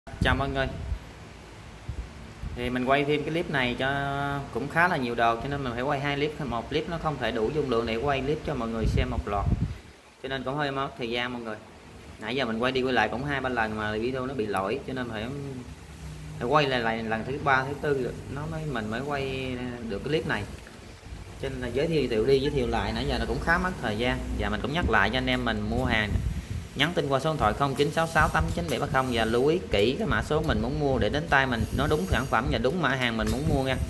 Chào mọi người. Thì mình quay thêm cái clip này cho cũng khá là nhiều đồ, cho nên mình phải quay hai clip. Một clip nó không thể đủ dung lượng để quay clip cho mọi người xem một loạt, cho nên cũng hơi mất thời gian mọi người. Nãy giờ mình quay đi quay lại cũng 2-3 lần mà video nó bị lỗi, cho nên phải quay lại lần thứ 3 thứ tư nó mình mới quay được cái clip này. Cho nên là giới thiệu lại nãy giờ nó cũng khá mất thời gian. Và mình cũng nhắc lại cho anh em mình mua hàng nhắn tin qua số điện thoại 0966899730 và lưu ý kỹ cái mã số mình muốn mua để đến tay mình nó đúng sản phẩm và đúng mã hàng mình muốn mua nha.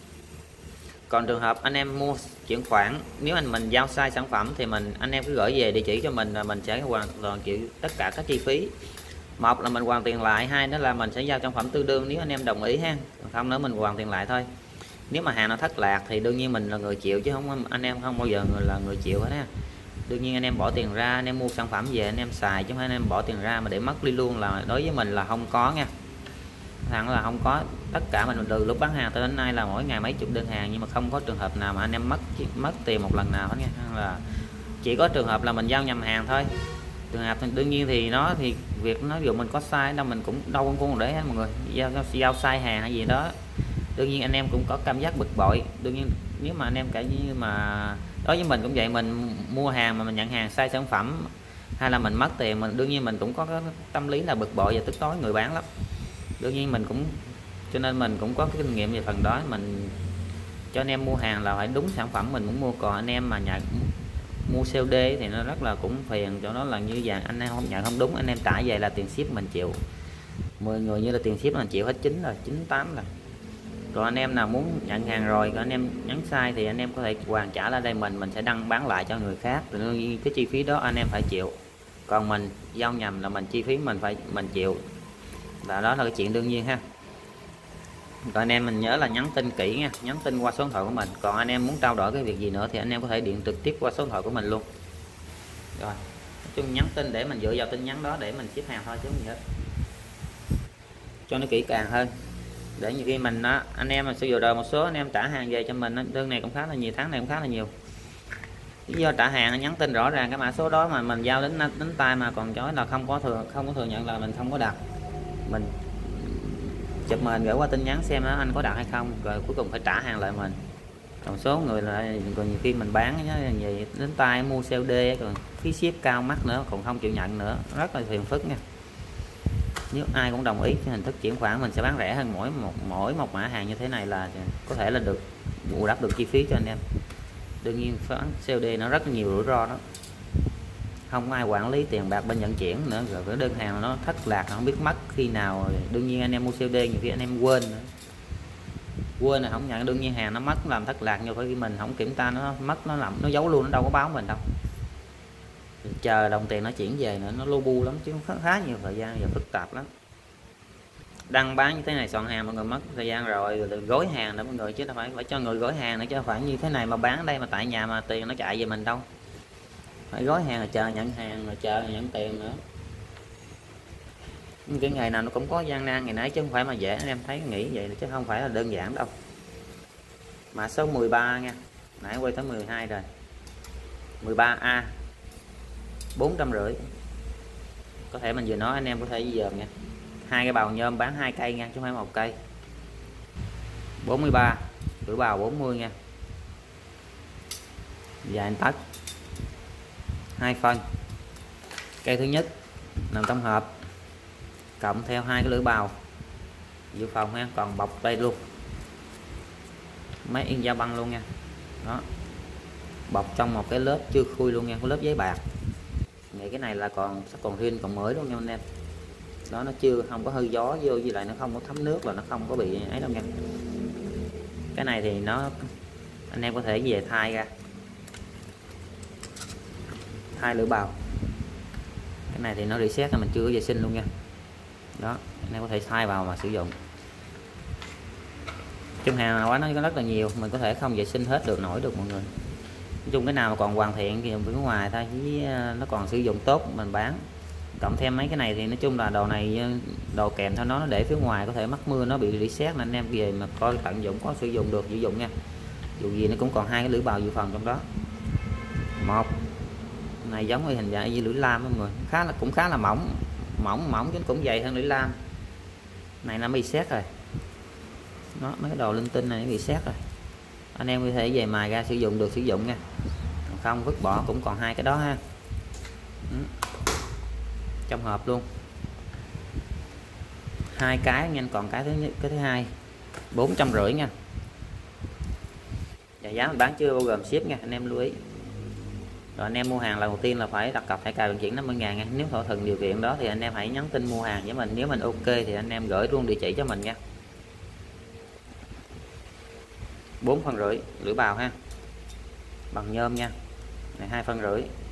Còn trường hợp anh em mua chuyển khoản, nếu mình giao sai sản phẩm thì anh em cứ gửi về địa chỉ cho mình và mình sẽ hoàn toàn chịu tất cả các chi phí. Một là mình hoàn tiền lại, hai nữa là mình sẽ giao sản phẩm tương đương nếu anh em đồng ý ha, không nữa mình hoàn tiền lại thôi. Nếu mà hàng nó thất lạc thì đương nhiên mình là người chịu, chứ không anh em không bao giờ là người chịu hết ha. Đương nhiên anh em bỏ tiền ra, anh em mua sản phẩm về anh em xài, chứ không phải anh em bỏ tiền ra mà để mất đi luôn, là đối với mình là không có nha. Thẳng là không có. Tất cả mình từ lúc bán hàng tới đến nay là mỗi ngày mấy chục đơn hàng, nhưng mà không có trường hợp nào mà anh em mất tiền một lần nào hết nha. Là chỉ có trường hợp là mình giao nhầm hàng thôi. Trường hợp đương nhiên thì việc nó dù mình có sai đâu, mình cũng đâu có để hết mọi người, giao sai hàng hay gì đó, đương nhiên anh em cũng có cảm giác bực bội. Đương nhiên nếu mà anh em cả như mà đối với mình cũng vậy, mình mua hàng mà mình nhận hàng sai sản phẩm hay là mình mất tiền, đương nhiên mình cũng có cái tâm lý là bực bội và tức tối người bán lắm. Đương nhiên cho nên mình cũng có cái kinh nghiệm về phần đó. Mình cho anh em mua hàng là phải đúng sản phẩm mình muốn mua. Còn anh em mà mua COD thì nó rất là cũng phiền, cho nó là như vậy, anh em không nhận không đúng, anh em trả về là tiền ship mình chịu. 10 người như là tiền ship mình chịu hết 9 rồi, 98 rồi. Còn anh em nào muốn nhận hàng rồi, còn anh em nhắn sai thì anh em có thể hoàn trả lại đây, mình sẽ đăng bán lại cho người khác, tự nhiên cái chi phí đó anh em phải chịu. Còn mình giao nhầm là chi phí mình chịu, và đó là cái chuyện đương nhiên ha. Còn anh em mình nhớ là nhắn tin kỹ nha, nhắn tin qua số điện thoại của mình. Còn anh em muốn trao đổi cái việc gì nữa thì anh em có thể điện trực tiếp qua số điện thoại của mình luôn. Rồi, nói chung nhắn tin để mình dựa vào tin nhắn đó để mình ship hàng thôi chứ không gì hết, cho nó kỹ càng hơn. Để như khi mình anh em mà sử dụng đời một số anh em trả hàng về cho mình, đơn này cũng khá là nhiều, tháng này cũng khá là nhiều. Lý do trả hàng nhắn tin rõ ràng cái mã số đó mà mình giao đến tay mà còn chối là không có thừa nhận là mình không có đặt. Mình chụp mình gửi qua tin nhắn xem anh có đặt hay không, rồi cuối cùng phải trả hàng lại mình. Còn số người là còn nhiều khi mình bán gì đến tay mua COD còn phí ship cao mắc nữa, còn không chịu nhận nữa, rất là phiền phức nha. Nếu ai cũng đồng ý cái hình thức chuyển khoản, mình sẽ bán rẻ hơn mỗi một mã hàng như thế này, là có thể là bù đắp được chi phí cho anh em. Đương nhiên bán COD nó rất nhiều rủi ro đó, không ai quản lý tiền bạc bên vận chuyển nữa, rồi cái đơn hàng nó thất lạc không biết mất khi nào. Đương nhiên anh em mua COD nhiều khi anh em quên là không nhận, đương nhiên hàng nó mất làm thất lạc, nhưng khi mình không kiểm tra nó mất, nó làm nó giấu luôn, nó đâu có báo mình đâu. Chờ đồng tiền nó chuyển về nữa, nó lu bu lắm chứ khá nhiều thời gian và phức tạp lắm. Đăng bán như thế này soạn hàng mọi người mất thời gian rồi gói hàng đó mọi người, chứ đâu phải cho người gói hàng nữa, chứ phải như thế này mà bán đây mà tại nhà mà tiền nó chạy về mình đâu. Phải gói hàng rồi chờ nhận hàng, rồi chờ nhận tiền nữa. Cái ngày nào nó cũng có gian nan ngày nấy, chứ không phải mà dễ. Anh em thấy nghĩ vậy chứ không phải là đơn giản đâu. Mã số 13 nha, nãy quay tới 12 rồi. 13A 450. Có thể mình vừa nói anh em có thể dòm nha. Hai cái bào nhôm bán 2 cây nha, chứ không phải một cây. 43 lưỡi bào 40 nha, dài tấc, 2 phân. Cây thứ nhất làm tổng hợp cộng theo 2 cái lưỡi bào dự phòng ha, còn bọc đây luôn, máy in da băng luôn nha. Đó, bọc trong một cái lớp chưa khui luôn nha, cái lớp giấy bạc. Vậy cái này là còn riêng còn mới luôn nha anh em. Đó, nó không có hơi gió vô, với lại nó không có thấm nước, là nó không có bị ấy đâu nha. Cái này thì anh em có thể về thay ra, thay lưỡi bào. Cái này thì nó reset là mình chưa có vệ sinh luôn nha. Đó, anh em có thể thay vào mà sử dụng. Trong hàng quá nó rất là nhiều, mình có thể không vệ sinh hết nổi được mọi người. Nói chung cái nào mà còn hoàn thiện thì bên ngoài thôi, chứ nó còn sử dụng tốt mình bán. Cộng thêm mấy cái này thì nói chung là đồ này đồ kèm theo nó để phía ngoài, có thể mắc mưa nó bị reset, nên anh em về mà coi tận dụng có sử dụng được sử dụng nha. Dù gì nó cũng còn 2 cái lưỡi bào dự phòng trong đó. Một này giống như hình dạng như lưỡi lam mọi người, cũng khá là mỏng chứ cũng dày hơn lưỡi lam. Này nó bị xét rồi, nó mấy cái đồ linh tinh này nó bị xét rồi, anh em có thể về mài ra sử dụng được sử dụng nha, không vứt bỏ cũng còn hai cái đó ha. Trong hộp luôn hai cái nha, còn cái thứ hai 450 nha, và giá mình bán chưa bao gồm ship nha, anh em lưu ý. Rồi anh em mua hàng lần đầu tiên là phải đặt cọc thẻ cào vận chuyển 50.000 nha. Nếu thỏa thuận điều kiện đó thì anh em hãy nhắn tin mua hàng với mình, nếu mình ok thì anh em gửi luôn địa chỉ cho mình nha. 4,5 phân lưỡi bào ha, bằng nhôm nha, này 2,5 phân.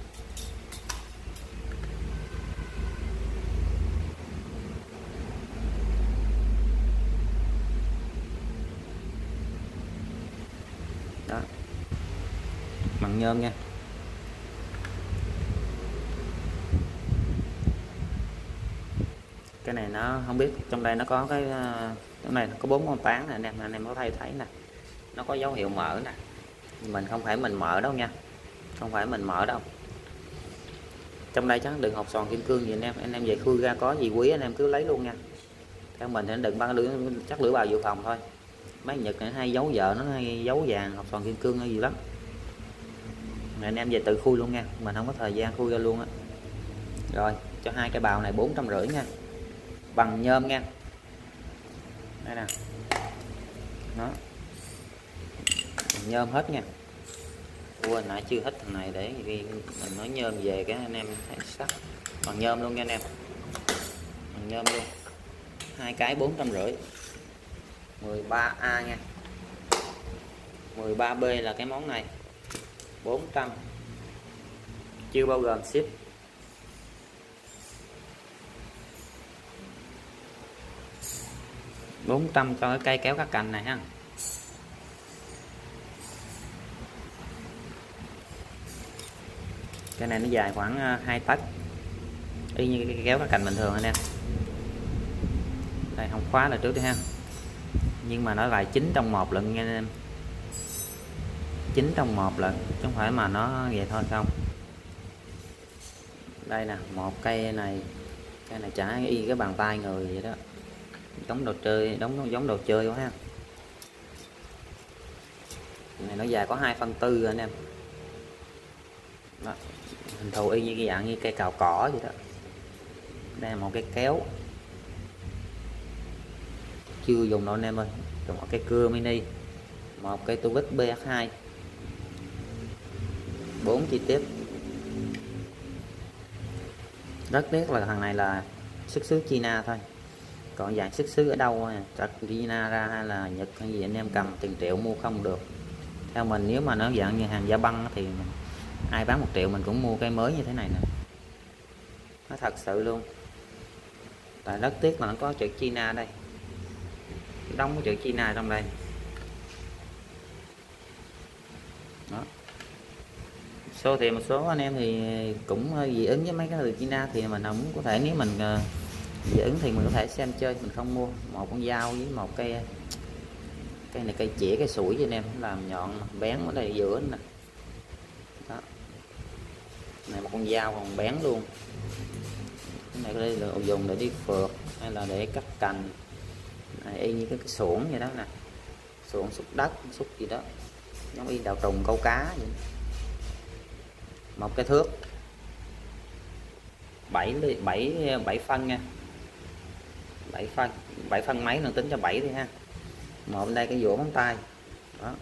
Đó, bằng nhôm nha. Cái này nó không biết trong đây nó có cái trong này có 4 con tán nè anh em có thấy nè, nó có dấu hiệu mở nè, mình không phải mình mở đâu nha, không phải mình mở đâu. Trong đây chắc đừng hộp sòn kim cương gì anh em về khui ra có gì quý anh em cứ lấy luôn nha. Theo mình thì đừng băng chắc lưỡi bào dự phòng thôi, mấy Nhật này hay giấu vợ nó hay giấu vàng hộp sòn kim cương hay gì lắm. Anh em về tự khui luôn nha, mình không có thời gian khui ra luôn á. Rồi cho hai cái bào này 450 nha, bằng nhôm nha, đây nè, đó bằng nhôm hết nha. Ủa nãy chưa hết thằng này để vì mình nói nhôm về cái anh em thấy sắc, bằng nhôm luôn nha anh em, bằng nhôm luôn, hai cái 450, 13A nha, 13B là cái món này 400 chưa bao gồm ship. $400 cho cái cây kéo các cành này ha. Cái này nó dài khoảng 2 tấc, y như cái kéo các cành bình thường anh em. Đây không khóa là trước đi ha, nhưng mà nó lại 9 trong 1 lần nha anh em, 9 trong 1 lần chứ không phải mà nó vậy thôi không. Đây nè, một cây này, cây này chả y cái bàn tay người vậy đó, giống đồ chơi, giống đồ chơi quá ha. Này nó dài có 2/4 anh em. Đó, hình thù y như cái dạng như cây cào cỏ vậy đó. Đây là một cái kéo chưa dùng đâu anh em ơi, còn một cái cưa mini, một cây tu vít BH2, 4 chi tiết. Rất tiếc là thằng này là xuất xứ China thôi, còn dạng xuất xứ ở đâu chắc China ra hay là Nhật hay gì anh em cầm tiền triệu mua không được. Theo mình nếu mà nó dạng như hàng da băng thì ai bán 1 triệu mình cũng mua cây mới như thế này nè, nó thật sự luôn. Tại rất tiếc là nó có chữ China đây, đóng cái chữ China trong đây đó. Một số anh em thì cũng dị ứng với mấy cái từ China thì mình không có thể, nếu mình dị ứng thì mình có thể xem chơi, mình không mua. Một con dao với một cây này, cây chĩa, cây sủi cho anh em làm nhọn bén ở đây giữa nè đó. Này một con dao còn bén luôn. Cái này đây là dùng để đi phượt hay là để cắt cành này, y như cái xuồng vậy đó nè, xuồng xúc đất xúc gì đó, giống y đào trùng câu cá vậy. Một cái thước 7 phân nha, 7 phân mấy nó tính cho 7 đi ha. Một bên đây cái vỗ móng tay đó,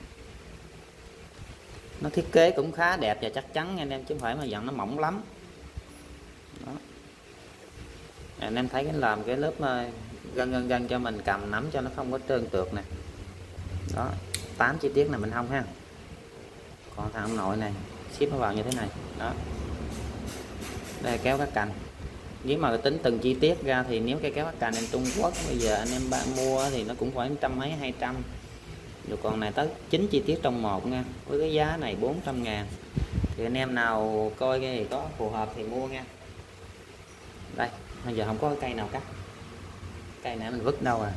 nó thiết kế cũng khá đẹp và chắc chắn nha anh em, chứ không phải mà dặn nó mỏng lắm đó. Anh em thấy cái làm cái lớp gân cho mình cầm nắm cho nó không có trơn trượt nè đó. 8 chi tiết này mình không ha. Còn thằng ông nội này ship nó vào như thế này đó. Đây kéo các cành, nếu mà tính từng chi tiết ra thì nếu cái kéo các cành em Trung Quốc bây giờ anh em mua thì nó cũng phải trăm mấy 200, rồi còn này tới 9 chi tiết trong một nha, với cái giá này 400.000 thì anh em nào coi cái gì có phù hợp thì mua nha. Đây bây giờ không có cây nào cắt, cây này mình vứt đâu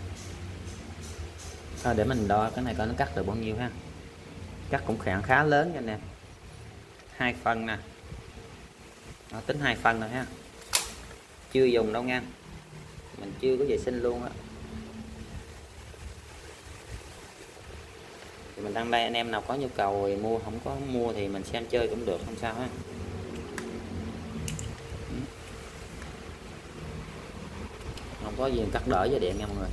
thôi để mình đo cái này coi nó cắt được bao nhiêu ha. Cắt cũng khá lớn nha anh em, 2 phân nè đó, tính 2 phân rồi ha, chưa dùng đâu nha. mình chưa có vệ sinh luôn á. Thì mình đăng đây, anh em nào có nhu cầu thì mua, không có mua thì mình xem chơi cũng được, không sao ha. Không có gì cắt đỡ dây điện nha mọi người.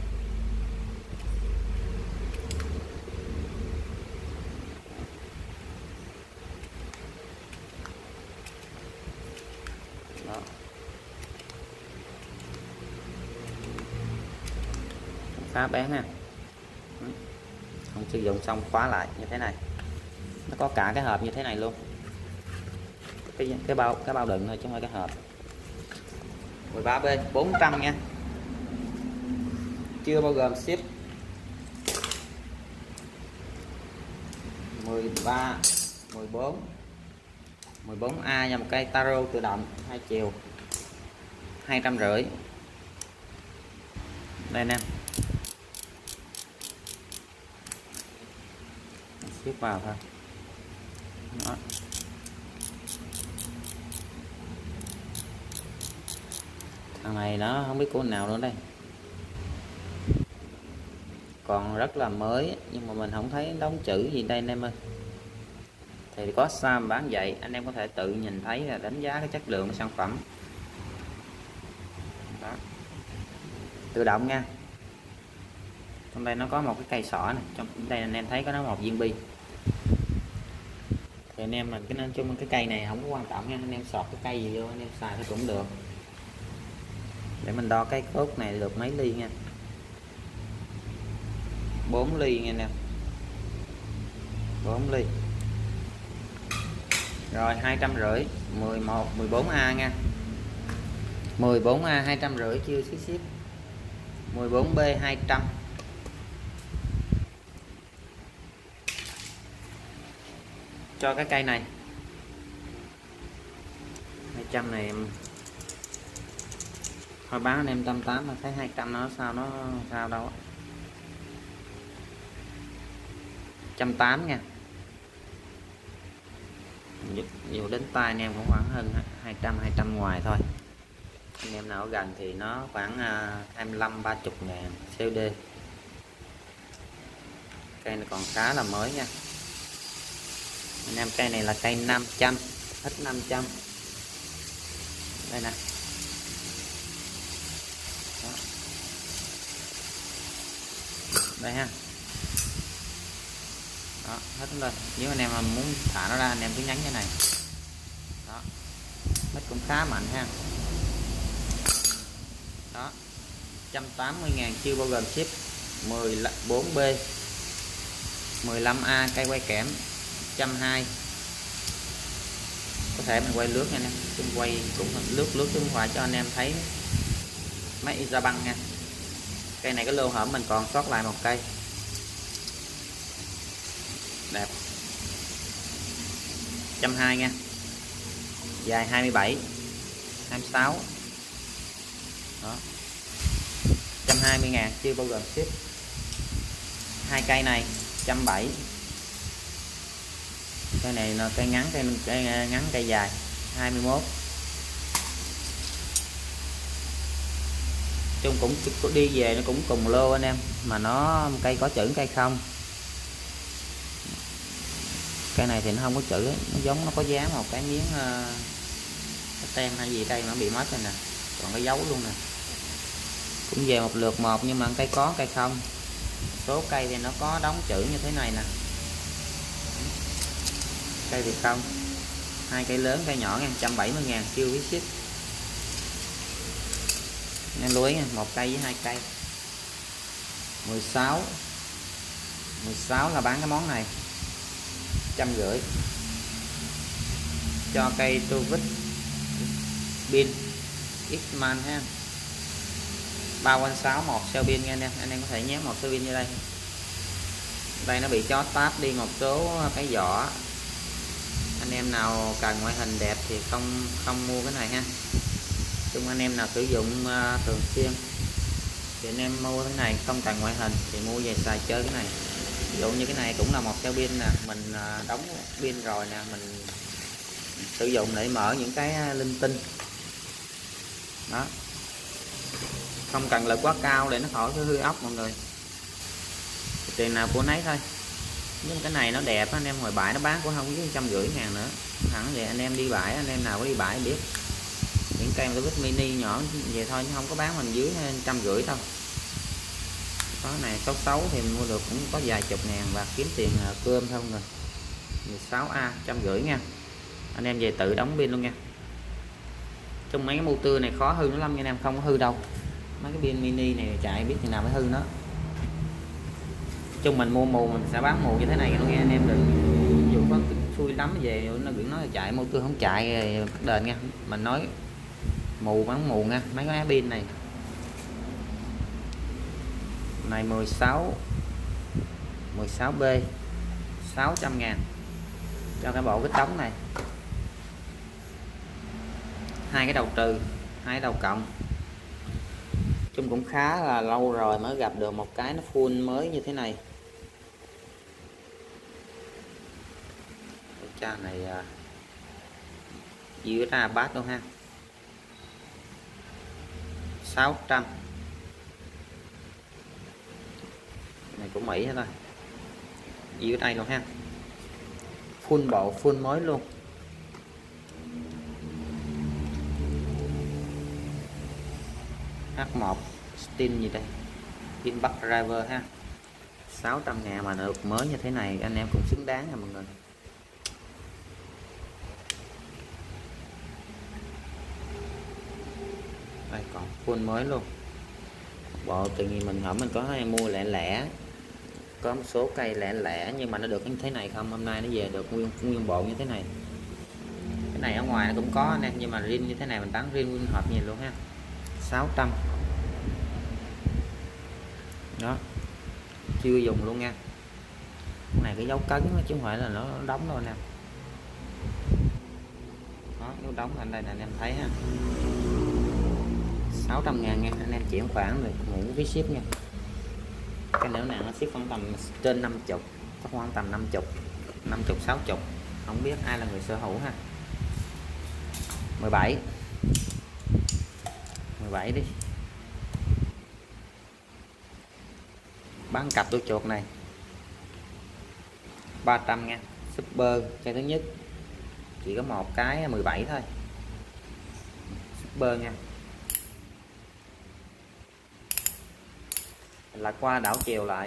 Đó. Khá bén ha. Không sử dụng xong khóa lại như thế này. Nó có cả cái hộp như thế này luôn. Cái bao đựng thôi chứ không phải cái hộp. 13B 400 nha. Chưa bao gồm ship. 13 14 14A nha, một cây taro tự động 2 chiều 250. Đây nè, ship vào thôi. Đó. Thằng này nó không biết của nào nữa đây, còn rất là mới nhưng mà mình không thấy đóng chữ gì đây anh em ơi. Thì có Sam bán vậy, anh em có thể tự nhìn thấy là đánh giá cái chất lượng của sản phẩm. Đó. Tự động nha. Trong đây nó có một cái cây sỏ này, trong đây anh em thấy có nó một viên bi. Thì anh em mình cái nói chung cái cây này không có quan trọng nha, anh em sọt cái cây gì vô anh em xài thì cũng được. Để mình đo cái cốt này được mấy ly nha. 4 ly nha anh em. 4 ly. Rồi 250, 14A nha. 14A 250 chưa ship. 14B 200. Cho cái cây này 200 này em thôi bán anh em 180 mà thấy 200 nó sao, nó sao đâu. 180 nha. Dù đến tay anh em cũng khoảng hơn 200 ngoài thôi. Anh em nào ở gần thì nó khoảng 25-30 ngàn COD. Cây này còn khá là mới nha anh em. Cây này là cây 500, hết 500 đây nè. Đó. Đây ha. Đó, hết lên. Nếu anh em mà muốn thả nó ra anh em cứ nhấn cái này. Đó. Mít cũng khá mạnh ha. Đó. 180.000 chưa bao gồm ship. 14B 15A cây quay kẽm 120. Có thể mình quay lướt nha anh em, chúng quay cũng lướt chứ không phải cho anh em thấy máy ra băng nha. Cây này cái lô hổm mình còn sót lại một cây đẹp 120 nha, dài 27 26. Đó. 120.000 chưa bao gồm ship. Hai cây này 170. Cây này là cây ngắn, cây ngắn cây dài 21. Chung cũng đi về nó cũng cùng lô anh em, mà nó cây có chữ cây không. Cây này thì nó không có chữ ấy. Nó giống nó có dán một cái miếng cái tem hay gì đây nó bị mất rồi nè, còn cái dấu luôn nè. Cũng về một lượt một nhưng mà cây có cây không. Số cây thì nó có đóng chữ như thế này nè, cây thì không. Hai cây lớn cây nhỏ nha, 170.000 chưa với ship. Nên lưới nha, một cây với hai cây 16 là bán cái món này 150. Cho cây tu vít pin Xman ha, 3.6 một cell pin nha anh em có thể nhét một cell pin như đây. Đây nó bị chó táp đi một số cái vỏ. Anh em nào cần ngoại hình đẹp thì không mua cái này ha. Chung anh em nào sử dụng thường xuyên thì anh em mua cái này, không cần ngoại hình thì mua về xài chơi cái này. Ví dụ như cái này cũng là một cell pin nè, mình đóng pin rồi nè, mình sử dụng để mở những cái linh tinh. Đó. không cần lực quá cao để nó khỏi cái hư ốc mọi người, tiền nào của nấy thôi. Nhưng cái này nó đẹp, anh em ngoài bãi nó bán cũng không dưới 150.000 nữa, hẳn vậy. Anh em đi bãi, anh em nào có đi bãi biết những cây mà vít mini nhỏ vậy thôi, chứ không có bán mình dưới 150 đâu. Có này xấu thì mua được cũng có vài chục ngàn và kiếm tiền cơm thôi rồi. 16A 150 nha, anh em về tự đóng pin luôn nha. Trong mấy cái motor này khó hư nó lắm nha anh em, không có hư đâu. Mấy cái pin mini này chạy biết chừng nào mới hư nó. Chung mình mua mù mình sẽ bán mù như thế này luôn nha anh em, đừng dù có xui lắm về nó biển nói chạy motor không chạy đền nha. Mình nói mù bán mù nha. Mấy cái pin này 16B 600.000 cho cái bộ cái tống này, hai cái đầu trừ, hai đầu cộng. Chung cũng khá là lâu rồi mới gặp được một cái nó full mới như thế này. Cha này dưới ra bát luôn ha, 600 này của Mỹ hết thôi, dưới đây luôn ha, full bộ full mới luôn. H1 Steam gì đây, pin bắt driver ha, 600.000 mà được mới như thế này anh em cũng xứng đáng nha mọi người. Đây còn full mới luôn. Bộ tự nhiên mình hỏi mình có hay mua lẻ lẻ, có một số cây lẻ lẻ nhưng mà nó được như thế này không. Hôm nay nó về được nguyên bộ như thế này. Cái này ở ngoài nó cũng có nè, nhưng mà riêng như thế này mình bán riêng nguyên hộp nhìn luôn ha, 600 đó, chưa dùng luôn nha. Cái này cái dấu cấn chứ không phải là nó đóng đâu nè, đó dấu đóng anh đây là anh em thấy ha, 600.000 nha anh em, chuyển khoản được ngủ phí ship nha. Cái nữa này nó ship khoảng tầm trên 50, có khoảng tầm 50 60, không biết ai là người sở hữu ha. 17 đi, bán cặp đuôi chuột này 300 nha, super cây thứ nhất chỉ có một cái 17 thôi, super nha. Là qua đảo chiều lại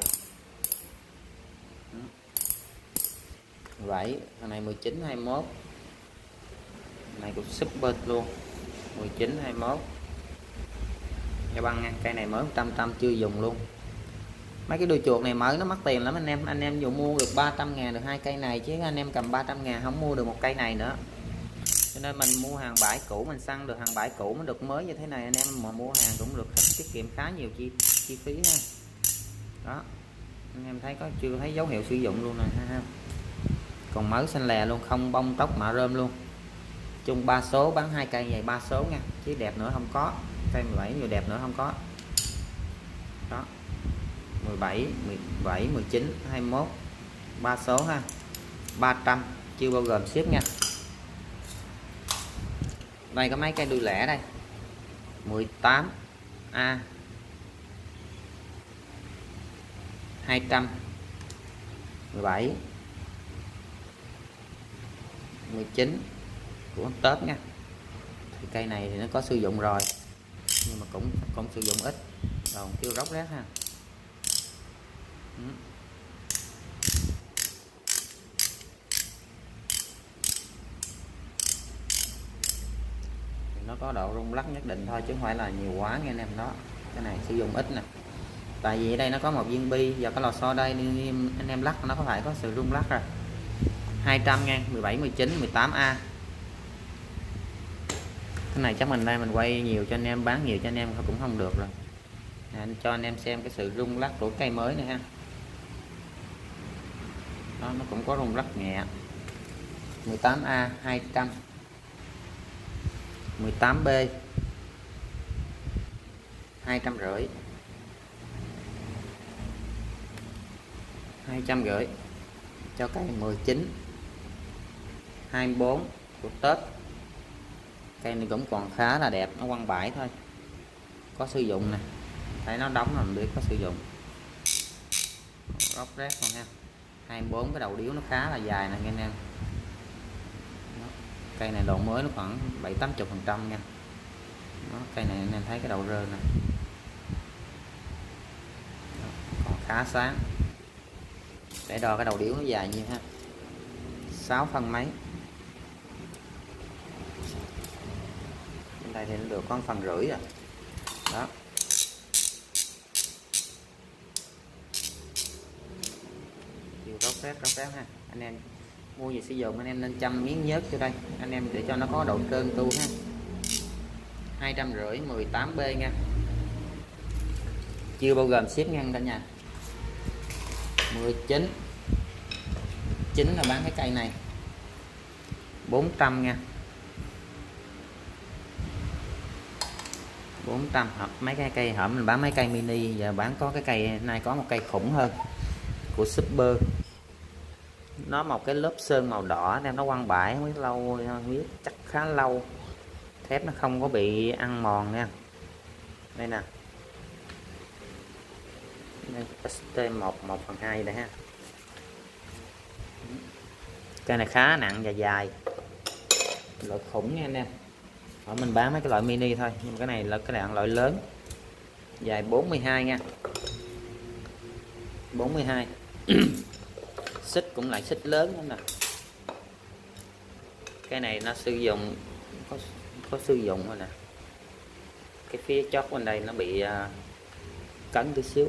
17, thằng này 19 21, này cũng super luôn, 19 21 nha băng nha. Cây này mới 100 chưa dùng luôn. Mấy cái đuôi chuột này mới nó mắc tiền lắm anh em dù mua được 300.000 được hai cây này, chứ anh em cầm 300.000 không mua được một cây này nữa. Cho nên mình mua hàng bãi cũ, mình săn được hàng bãi cũ mới được mới như thế này. Anh em mà mua hàng cũng được tiết kiệm khá nhiều chi phí ha. Đó, anh em thấy có chưa thấy dấu hiệu sử dụng luôn này ha. Còn mới xanh lè luôn, không bông tóc mạ rơm luôn. Chung 3 số bán hai cây vậy 3 số nha, chứ đẹp nữa không có. Cây 17 nhiều đẹp nữa không có. Đó, 17 19 21 3 số ha, 300 chưa bao gồm ship nha. Đây có mấy cây đuôi lẻ đây, 18A 200, 17 19 của Tết nha. Thì cây này thì nó có sử dụng rồi nhưng mà cũng sử dụng ít rồi, kêu róc rác ha. Nó có độ rung lắc nhất định thôi chứ không phải là nhiều quá nghe anh em. Đó, cái này sử dụng ít nè, tại vì ở đây nó có một viên bi và có lò xo đây nên anh em lắc nó có phải có sự rung lắc rồi. 200 ngàn, 17 19 18A. Cái này chắc mình đây mình quay nhiều cho anh em, bán nhiều cho anh em cũng không được rồi. Anh cho anh em xem cái sự rung lắc của cây mới này ha. Đó, nó cũng có rung lắc nhẹ. 18A 200, 18B 250, 250 cho cây 19 24 của Tết. Cây này cũng còn khá là đẹp, nó quăng bãi thôi, có sử dụng nè. thấy nó đóng là mình biết có sử dụng. Róc rác luôn ha. 24 cái đầu điếu nó khá là dài nè anh em. Cây này độ mới nó khoảng 70-80% nha. Đó, cây này anh em thấy cái đầu rơ nè. Đó, còn khá sáng. Để đo cái đầu điếu nó dài nhiêu ha. 6 phân mấy. Bên đây thì nó được có 1,5 phân rồi. Đó. Chiều róc rác ha. Anh em mua gì sử dụng anh em nên chăm miếng nhớt cho đây anh em để cho nó có độ trơn tu ha. 250 18B nha, chưa bao gồm ship nha cả nhà. 19 là bán cái cây này 400 nha, 400. Hoặc mấy cái cây hởm mình bán mấy cây mini, giờ bán có cái cây nay có một cây khủng hơn của Super, nó một cái lớp sơn màu đỏ nên nó quăng bãi không biết lâu, không biết chắc khá lâu, thép nó không có bị ăn mòn nha. Đây nè, ST1 1/2 đây ha. Cây này khá nặng và dài, loại khủng nha anh em. Ở mình bán mấy cái loại mini thôi, nhưng cái này là cái loại lớn, dài 42 nha, 42. Xích cũng lại xích lớn nữa nè. Cái này nó sử dụng có sử dụng rồi nè, cái phía chót bên đây nó bị cấn tí xíu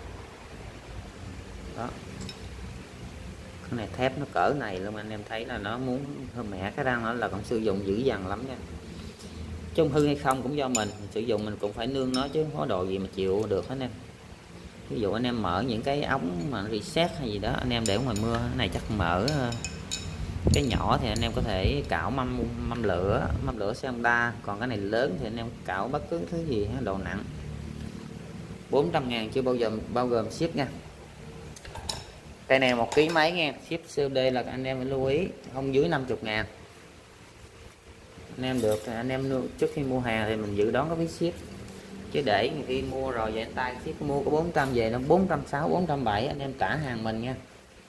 đó. Cái này thép nó cỡ này luôn, anh em thấy là nó muốn hơn mẹ cái răng, nó là còn sử dụng dữ dằn lắm nha. Chung hư hay không cũng do mình sử dụng, mình cũng phải nương nó chứ có đồ gì mà chịu được hết anh em. Ví dụ anh em mở những cái ống mà reset hay gì đó anh em để ngoài mưa, cái này chắc mở cái nhỏ thì anh em có thể cạo mâm lửa xe Honda, còn cái này lớn thì anh em cạo bất cứ thứ gì đồ nặng. 400.000 chưa bao gồm ship nha. Cây này 1 kg mấy nha, ship COD là anh em phải lưu ý không dưới 50.000. Anh em được thì anh em trước khi mua hàng thì mình dự đoán có phí ship, chứ để khi mua rồi vậy tay ship mua có 400 về nó 460 470 anh em trả hàng mình nha.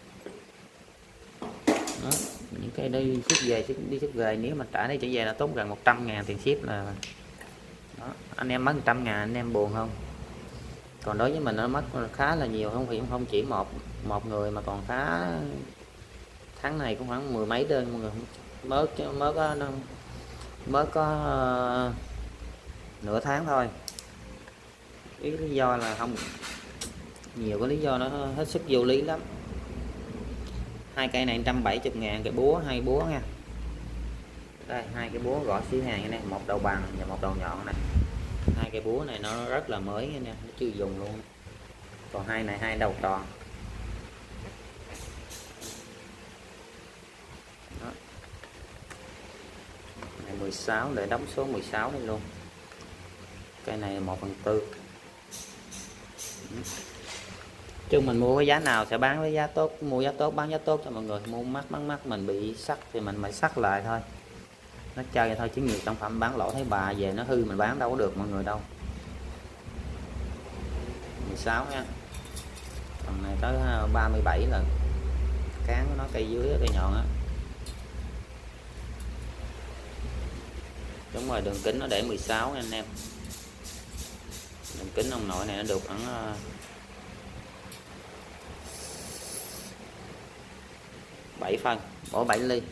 Đó, những cái đi ship về đi ship về nếu mà trả đây trở về là tốn gần 100.000 tiền ship là đó. Anh em mất 100.000 anh em buồn không? Còn đối với mình nó mất khá là nhiều, không chỉ một người mà còn khá. Tháng này cũng khoảng 10 mấy đơn mọi người, mới có nửa tháng thôi. Lý do là không nhiều, cái lý do nó hết sức vô lý lắm. Hai cây này 170.000 cái búa, 2 búa nha. Đây 2 cái búa gõ xí hàng này, một đầu bằng và một đầu nhọn này. 2 cái búa này nó rất là mới nha, nó chưa dùng luôn. Còn hai này 2 đầu tròn. Đó. Này 16 để đóng số 16 đây luôn. Cây này 1/4. Chứ mình mua cái giá nào sẽ bán với giá tốt, mua giá tốt bán giá tốt cho mọi người. Mua mắc mình bị sắt thì mình phải sắt lại thôi, nó chơi vậy thôi, chứ nhiều sản phẩm bán lỗ thấy bà về nó hư mình bán đâu có được mọi người đâu. 16 nha, phần này tới 37 lần, cán của nó cây dưới cây nhọn á. Đúng rồi, đường kính nó để 16 nha anh em. Đường kính ông nội này nó được khoảng 7 phân, bỏ 7 ly.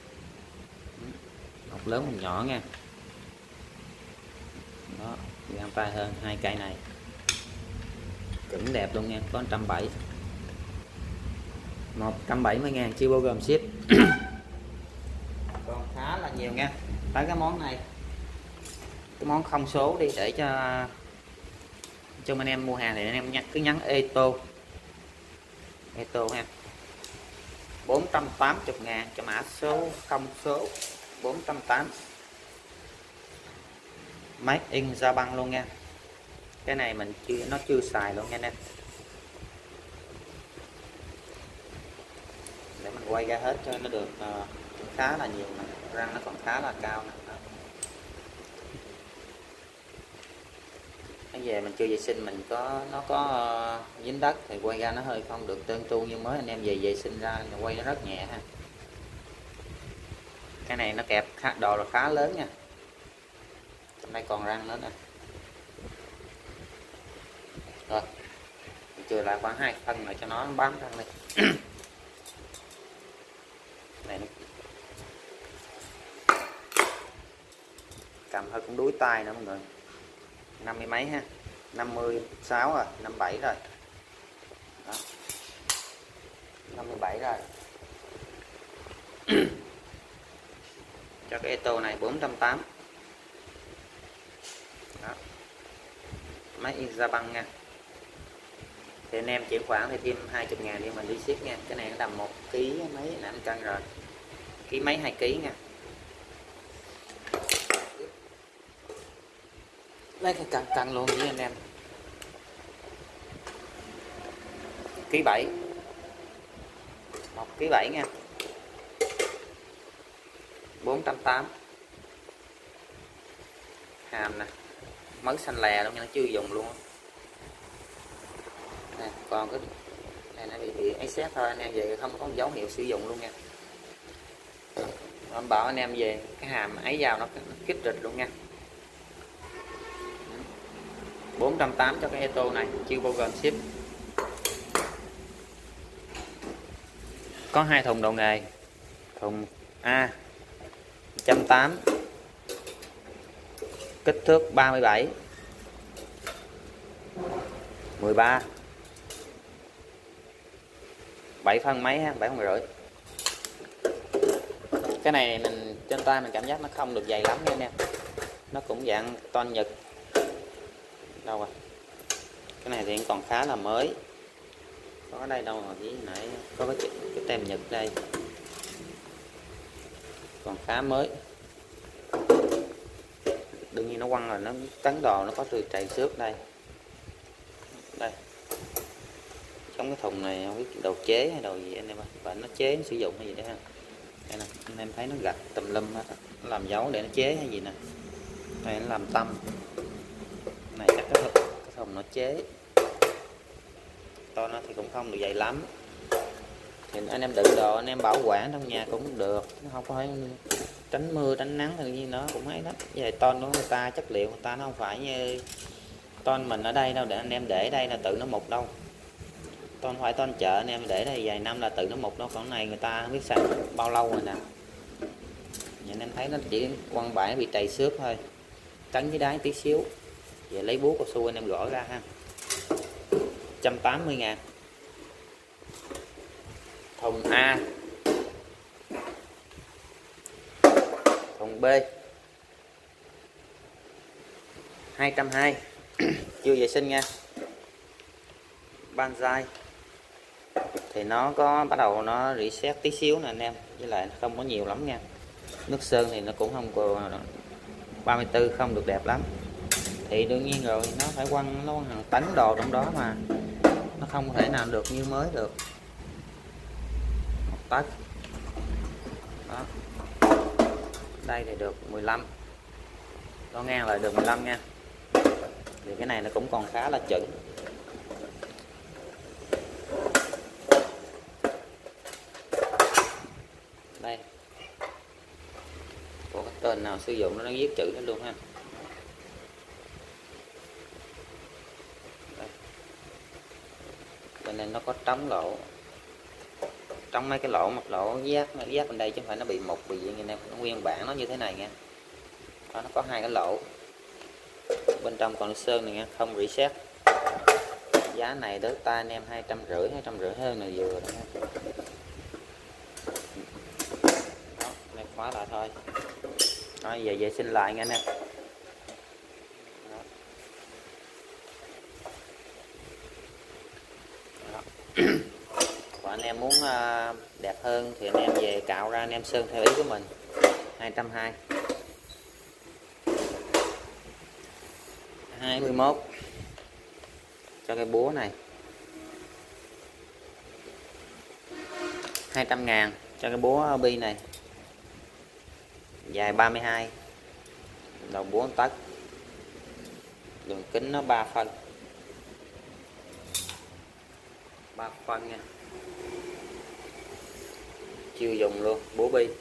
Một lớn một nhỏ nha. Đó, gan tay hơn 2 cây này. Cứng đẹp luôn nha, có 170. 170.000 chưa bao gồm ship. Còn khá là nhiều nha. Tới cái món này, cái món không số đi để cho anh em mua hàng thì anh em cứ nhắn Eto ha. 480.000 cho mã số không số 480. Made in Japan luôn nha. Cái này mình chưa xài luôn nha anh em. Để mình quay ra hết cho nó được khá là nhiều nè, răng nó còn khá là cao nè. nó về mình chưa vệ sinh, mình nó có dính đất thì quay ra nó hơi không được trơn tru như mới, anh em về vệ sinh ra là quay nó rất nhẹ ha. Cái này nó kẹp đồ là khá lớn nha, trong đây còn răng nữa nè. Rồi chừa lại khoảng 2 phân lại cho nó bám răng đi. Này nó cầm hơi cũng đuối tay nữa mọi người. 50 mấy ha, 56 rồi, 57 rồi đó. 57 rồi. Cho cái Eto này 480 đó. Máy in ra băng nha. Thì anh em chuyển khoản thì thêm 20.000 để mình đi ship nha. Cái này nó tầm 1 kg mấy 5 cân rồi, ký mấy 2 kg nha. Lấy cái cân luôn với anh em. Ký 7, 1 kg 7 nha, 480. Hàm nè, mới xanh lè luôn nha, nó chưa dùng luôn nè. Còn cái này nó bị ấy xét thôi, anh em về không có dấu hiệu sử dụng luôn nha. Em bảo anh em về cái hàm ấy vào nó kích rịch luôn nha. 480 cho cái Eto này, chưa bao gồm ship. Có 2 thùng đầu nghề, thùng A 180, kích thước 37, 13, 7 phân mấy ha, 7 phân rưỡi. Cái này mình trên tay mình cảm giác nó không được dày lắm nha anh em, nó cũng dạng ton Nhật. Đâu rồi, cái này thì còn khá là mới, có ở đây đâu rồi, với nãy có cái tem Nhật đây, còn khá mới. Đương nhiên nó quăng rồi, nó cắn đồ, nó có từ trầy xước đây. Đây, trong cái thùng này không biết đồ chế hay đồ gì anh em ơi, và nó chế nó sử dụng hay gì đấy ha. Đây nè, anh em thấy nó gạch tùm lum hết, nó làm dấu để nó chế hay gì nè. Đây nó làm tâm. Này chắc cái thùng nó chế. To nó thì cũng không được dày lắm. Thì anh em đựng đồ, anh em bảo quản trong nhà cũng được, nó không phải tránh mưa tránh nắng tự nhiên nó cũng ấy đó. Về ton của người ta, chất liệu người ta nó không phải như ton mình ở đây đâu, để anh em để đây là tự nó mục đâu. Ton phải ton chợ anh em để đây vài năm là tự nó mục đâu, còn này người ta không biết xài bao lâu rồi nè. Anh em thấy nó chỉ quăng bãi bị trầy xước thôi, cắn với đáy tí xíu. Về lấy búa cao su anh em gõ ra ha. 180.000. Thùng A, thùng B 220. Chưa vệ sinh nha. Banzai thì nó có bắt đầu nó reset tí xíu nè anh em, với lại không có nhiều lắm nha. Nước sơn thì nó cũng không có 34, không được đẹp lắm. Thì đương nhiên rồi, nó phải quăng, nó hàng tấn đồ trong đó mà, nó không thể nào được như mới được. 1 tấc đó. Đây thì được 15, nó ngang lại được 15 nha. Thì cái này nó cũng còn khá là chuẩn. Đây, có cái tên nào sử dụng nó viết chữ đó luôn ha. Đây. Bên đây nó có trống lỗ, trong mấy cái lỗ, một lỗ giác bên đây chứ không phải nó bị mục bị gì, anh em, nó nguyên bản nó như thế này nha. Đó, nó có 2 cái lỗ, bên trong còn sơn này nha, không reset. Giá này đỡ tay anh em 250 hơn là vừa đó. Đó, này khóa lại thôi. Đó, giờ vệ sinh lại nha anh em. Đó. Đó. Còn anh em muốn đẹp hơn thì anh em về cạo ra anh em sơn theo ý của mình. 220. 21 cho cái búa này. 200.000 cho cái búa bi này, dài 32, đầu búa 1 tấc, Đường kính nó 3 phân, 3 phân nha. Chưa dùng luôn, bố bi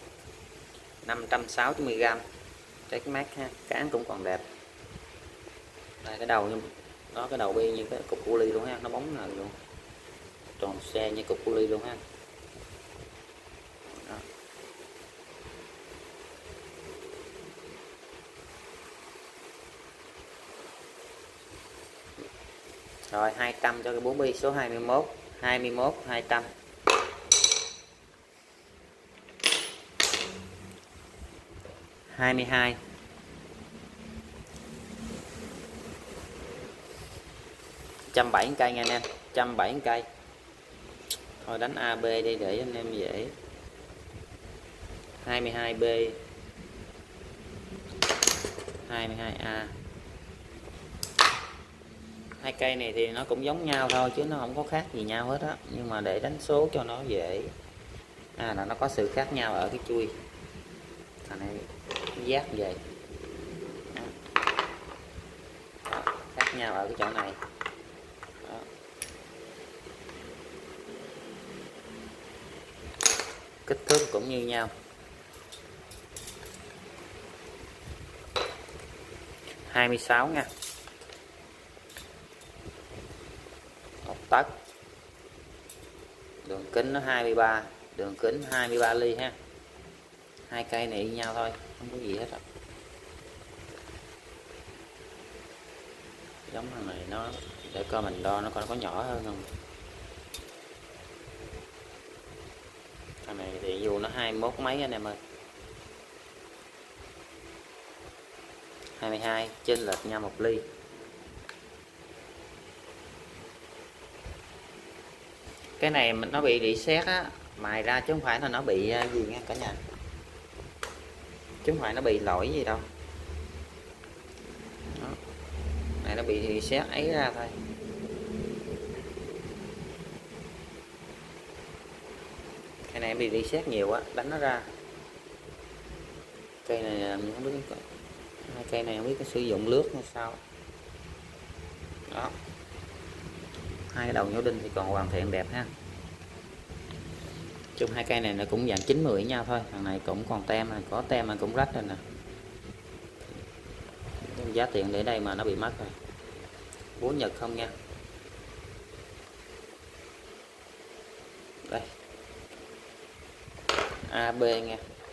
560g, trái mát ha, cán cũng còn đẹp. Đây cái đầu như đó, cái đầu bi như cái cục cu ly luôn ha, nó bóng này luôn, tròn xe như cục cu ly luôn ha. Đó. Rồi 200 cho cái bố bi số 21, 200. 22, 170 cây nha anh em, 170 cây. Thôi đánh AB đi để anh em dễ. 22B, 22A. Hai cây này thì nó cũng giống nhau thôi chứ nó không có khác gì nhau hết á, nhưng mà để đánh số cho nó dễ. Là nó có sự khác nhau ở cái chui. Thằng này giác vậy. Đó. Đó, khác nhau ở cái chỗ này. Đó. Kích thước cũng như nhau. 26 nha. 1 tấc. Đường kính nó 23, đường kính 23 ly ha. Hai cây này như nhau thôi, không có gì hết á. Giống thằng này nó, để coi mình đo nó coi nó có nhỏ hơn không. Thằng này thì dù nó 21 mấy anh em ơi. 22, chênh lệch nhau 1 ly. Cái này mình nó bị reset á, mài ra chứ không phải là nó bị gì nha cả nhà. Chứ không phải nó bị lỗi gì đâu. Đó. Này nó bị reset ấy ra thôi. Cái này bị reset nhiều á, đánh nó ra. Cây này mình không biết, hai cây này không biết có sử dụng lướt hay sao. Đó. Hai cái đầu nhổ đinh thì còn hoàn thiện đẹp ha. Chung hai cây này nó cũng dạng 9-10 với nhau thôi. Thằng này cũng còn tem, có tem mà cũng rách rồi nè. Giá tiền để đây mà nó bị mất rồi. Búa Nhật không nha. Đây. AB nha.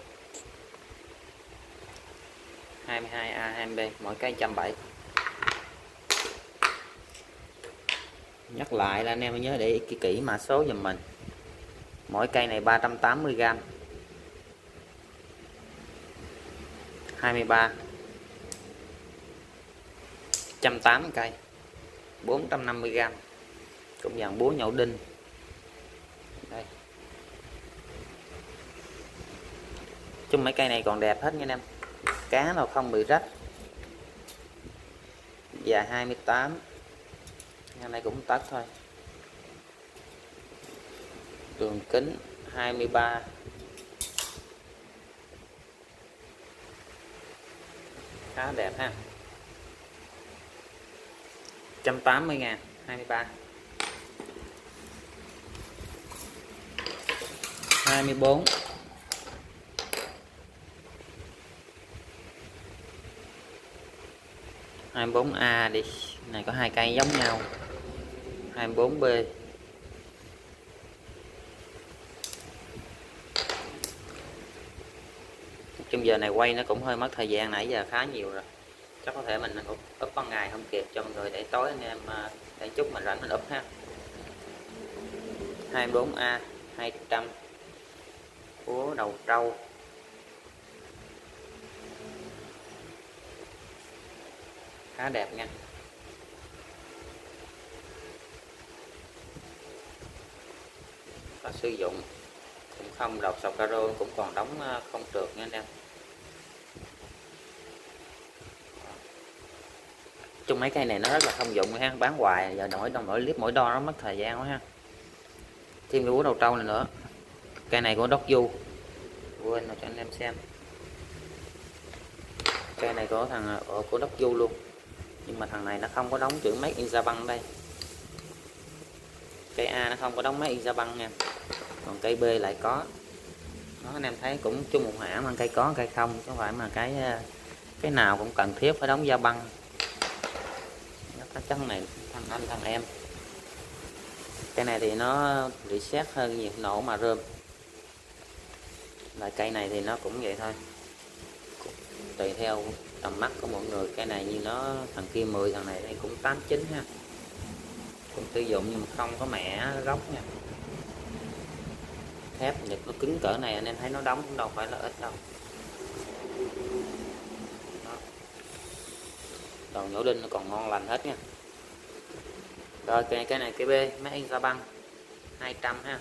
22A 2B, mỗi cây 170. Nhắc lại là anh em nhớ để kỹ kỹ mã số giùm mình. Mỗi cây này 380g. 23. 180 cây. 450g. Cũng dạng búa nhậu đinh. Đây. Chung mấy cây này còn đẹp hết nha anh em. Cá nào không bị rách. Dài 28. Cái này cũng tắt thôi. Đường kính 23. Khá đẹp ha. 180.000 23. 24. 24A đi. Này có hai cây giống nhau. 24B. Trong giờ này quay nó cũng hơi mất thời gian, nãy giờ khá nhiều rồi. Chắc có thể mình up ban ngày không kịp cho mọi người, để tối anh em để chút mình rảnh mình up ha. 24A 200. Búa đầu trâu. Khá đẹp nha. Có sử dụng cũng không đọc sọc caro, cũng còn đóng không trượt nha anh em. Chung mấy cây này nó rất là thông dụng ha, bán hoài giờ mỗi clip mỗi đo nó mất thời gian quá ha. Thêm cái búa đầu trâu này nữa. Cây này của Đốc Du, quên rồi cho anh em xem. Cây này có thằng của Đốc Du luôn. Nhưng mà thằng này nó không có đóng chữ Made in Japan đây. Cây A nó không có đóng Made in Japan nha, còn cây B lại có. Đó, anh em thấy cũng chung một hãng mà cây có cây không, chứ không phải mà cái nào cũng cần thiết phải đóng Japan. Nó chắc này thằng anh thằng em. Cây này thì nó reset hơn nhiều, nổ mà rơm. Lại cây này thì nó cũng vậy thôi, tùy theo tầm mắt của mọi người. Cái này như nó thằng kia 10, thằng này đây cũng 8 9 ha, cũng sử dụng nhưng mà không có mẻ gốc nha. Thép Nhật nó cứng cỡ này anh em thấy nó đóng cũng đâu phải là ít đâu. Đó. Đầu nhổ đinh nó còn ngon lành hết nha. Rồi cái này cái B Made in Japan 200 ha,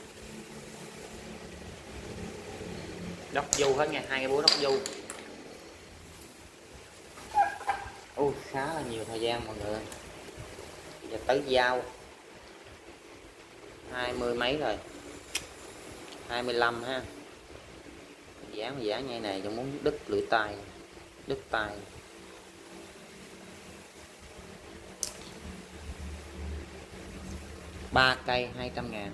đốc du hết nha, 2 cái búa đốc du. Khá là nhiều thời gian mọi người. Giờ tới dao 20 mấy rồi, 25 ha. Dán ngay này cho muốn đứt lưỡi tay, đứt tay. Ba cây 200.000.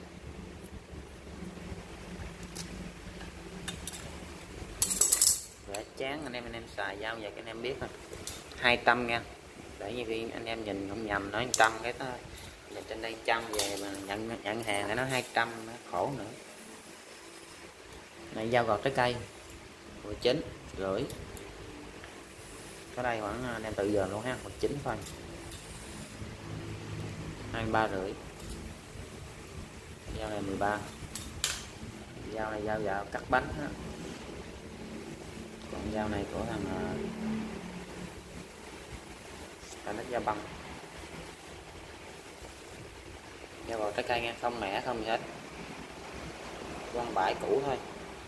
Để chán anh em xài dao vậy anh em biết thôi. 200 nha, để như khi anh em nhìn không nhầm nói 100 cái đó, nhìn trên đây 100 về mà nhận hàng thì nó 200, nó khổ nữa. Này dao gọt trái cây 19 rưỡi, cái đây khoảng anh em tự giờ luôn ha, 19 thôi. 23 rưỡi. Dao này 13. Dao này dao cắt bánh ha. Còn dao này của thằng nó dao băng, dao gọt trái cây nha, không mẻ không gì hết, quăng bãi cũ thôi.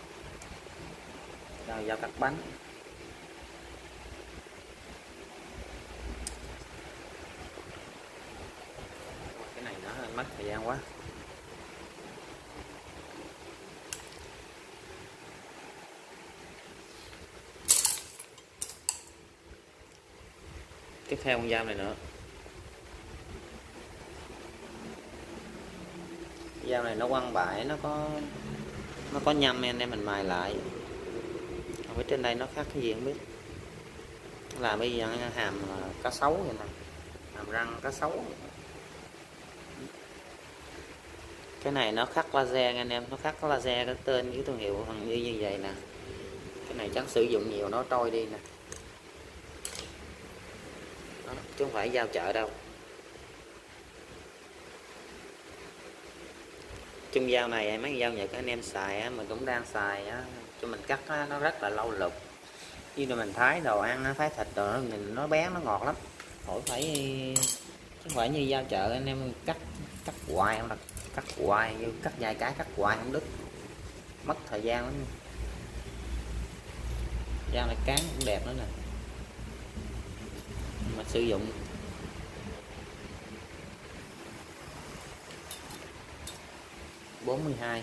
Dao cắt bánh. Cái này nó mất thời gian quá. Tiếp theo con dao này nữa. Dao này nó quăng bãi, nó có nhâm anh em mình mài lại. Không biết trên đây nó khác cái gì không biết. Là bây giờ hàm cá sấu vậy nè, hàm răng cá sấu. Cái này nó khắc laser anh em, nó khắc laser cái tên với thương hiệu thằng như vậy nè. Cái này chắc sử dụng nhiều nó trôi đi nè. Đó, chứ không phải dao chợ đâu. Chung dao này mấy dao Nhật anh em xài á, mình cũng đang xài á, cho mình cắt á, nó rất là lâu lục. Như là mình thái đồ ăn, nó thái thịt đồ, nó nhìn nó bén, nó ngọt lắm. Khỏi phải, chứ không phải như dao chợ anh em cắt hoài không, là cắt hoài, cắt vài cái cắt hoài không đứt, mất thời gian lắm. Dao này cán cũng đẹp nữa nè, mà sử dụng $42.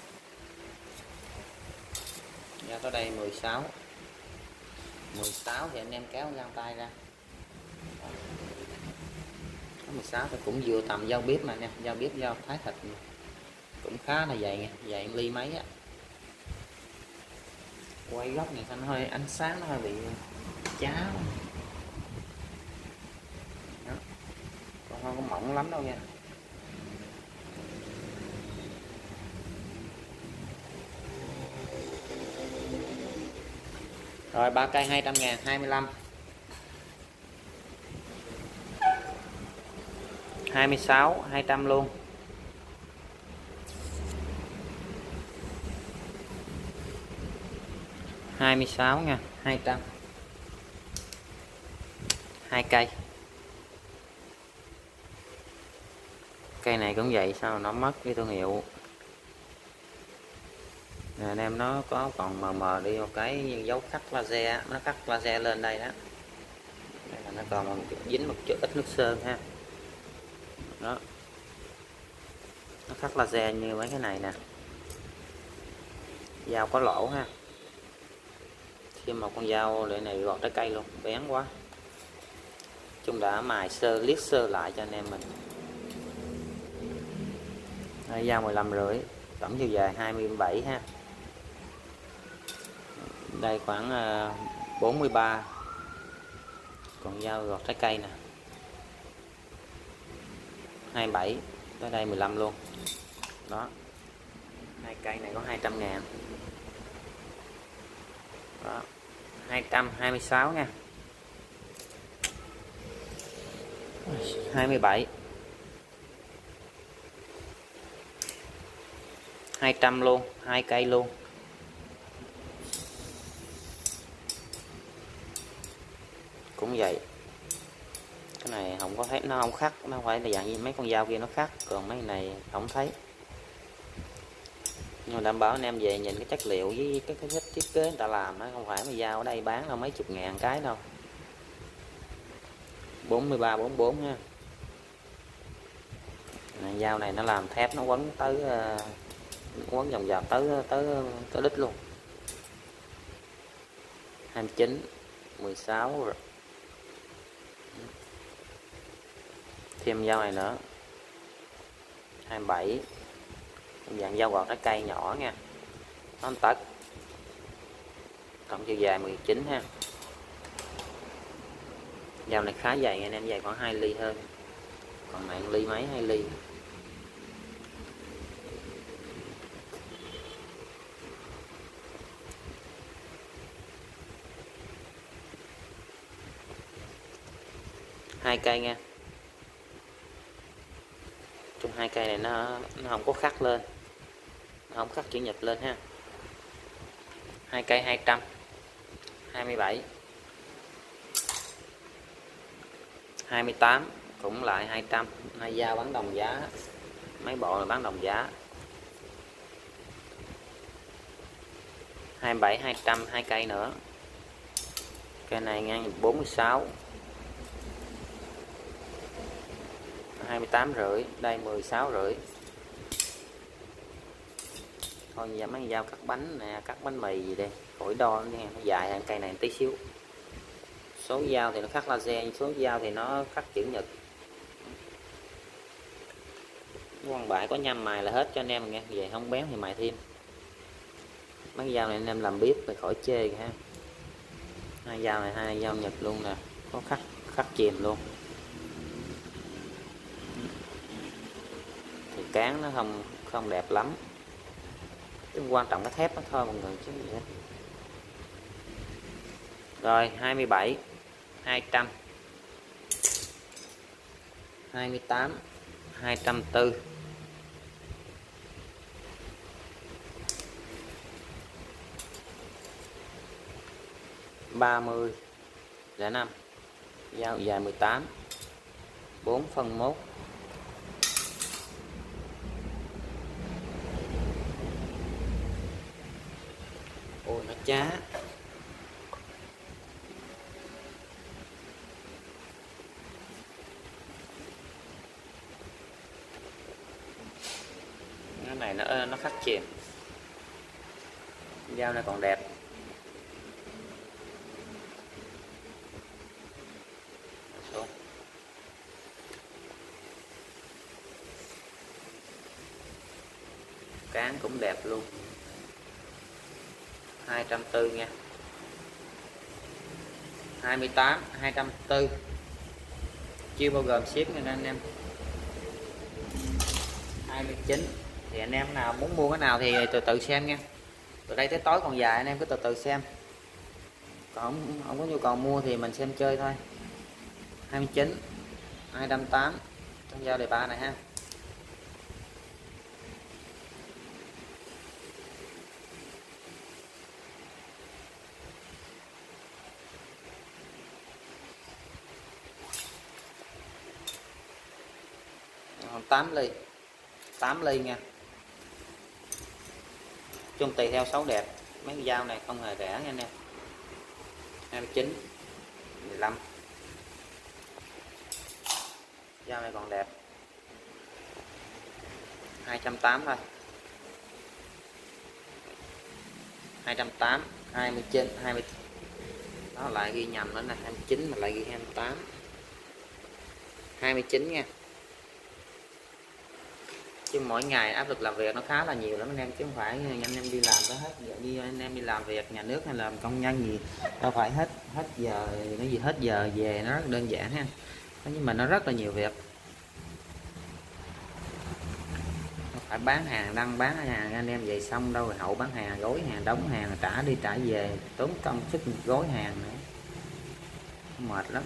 Dao tới đây 16 thì anh em kéo găng tay ra. 16 thì cũng vừa tầm dao bếp mà nha, dao bếp dao thái thịt cũng khá là dày nha, dày ly mấy á. Quay góc này nó hơi ánh sáng nó hơi bị cháo. Đó. Còn không có mỏng lắm đâu nha. Rồi 3 cây 200.000, 25, 26, 200 luôn. $26 nha, 200. 2 cây. Cây này cũng vậy, sao nó mất cái thương hiệu. Nè anh em, nó có còn mờ đi một cái dấu khắc laser, nó khắc laser lên đây đó. Đây là nó còn dính một chút ít nước sơn ha. Đó. Nó khắc laser như mấy cái này nè. Dao có lỗ ha. Thêm một con dao để này gọt trái cây luôn, bén quá. chung đã mài sơ liếc sơ lại cho anh em mình. Đây, dao 15,5, tổng chiều dài 27 ha. Đây khoảng 43. Còn dao gọt trái cây nè 27 tới đây 15 luôn đó. Hai cây này có 200.000 đó, 226 nha. 27 200 luôn, hai cây luôn. Cũng vậy, cái này không có thấy, nó không khắc, nó không phải là dạng như mấy con dao kia nó khắc, còn mấy này không thấy. Nhưng đảm bảo anh em về nhìn cái chất liệu với cái thiết kế người ta làm, nó không phải mà dao ở đây bán đâu mấy chục ngàn cái đâu. 43 44 ha. Dao này nó làm thép, nó quấn tới quấn vòng vòng tới đít luôn. 29 16 rồi. Thêm dao này nữa 27, dạng dao gọt trái cây nhỏ nha, nó tấc, tổng chiều dài 19 ha. Dao này khá dày anh em, dài khoảng 2 ly hơn, còn này ly mấy 2 ly. Hai cây nha, trong hai cây này nó không có khắc lên, nó không khắc chữ nhật lên ha. Hai cây 200 27 28 cũng lại 200. Hai dao bán đồng giá, mấy bộ này bán đồng giá. 27 200 hai cây nữa. Cây này ngang 46 28,5, đây 16,5. Thôi giờ mấy dao cắt bánh nè, cắt bánh mì gì đây, khỏi đo nha, nó dài hơn cây này tí xíu. Số dao thì nó khắc laser, số dao thì nó khắc chữ nhật. Quan bãi có nhăm mài là hết cho anh em nghe, về không béo thì mài thêm. Mấy dao này anh em làm bếp phải khỏi chê ha. Hai dao này hai dao nhật luôn nè, có khắc chìm luôn. Thì cán nó không đẹp lắm, chứ quan trọng cái thép nó thôi mọi người chứ gì hết. Rồi 27 200 28 240 30 05, dao dài 18 4 phân 1. Ôi nó chá. Cái này nó khắc chìm. Dao này còn đẹp. Cán cũng đẹp luôn. 240 nha. 28 240 chưa bao gồm ship nha anh em. 29 thì anh em nào muốn mua cái nào thì từ từ xem nha, từ đây tới tối còn dài, anh em cứ từ từ xem, còn không có nhu cầu mua thì mình xem chơi thôi. 29 208 trong dao đề ba này ha. Còn 8 ly nha, chung tùy theo xấu đẹp. Mấy cái dao này không hề rẻ nha anh em. 29 15, dao này còn đẹp. 280 thôi. 280 29 20 nó lại ghi nhầm nữa nè, 29 mà lại ghi 28. 29 nha. Chứ mỗi ngày áp lực làm việc nó khá là nhiều lắm anh em, chứ không phải anh em đi làm có hết giờ, đi anh em đi làm việc nhà nước hay làm công nhân gì đâu phải hết giờ, cái gì hết giờ về, nó rất đơn giản ha, nhưng mà nó rất là nhiều việc. Không phải bán hàng, đăng bán hàng anh em về xong đâu, rồi hậu bán hàng, gói hàng, đóng hàng, trả đi trả về, tốn công sức gói hàng nữa, mệt lắm.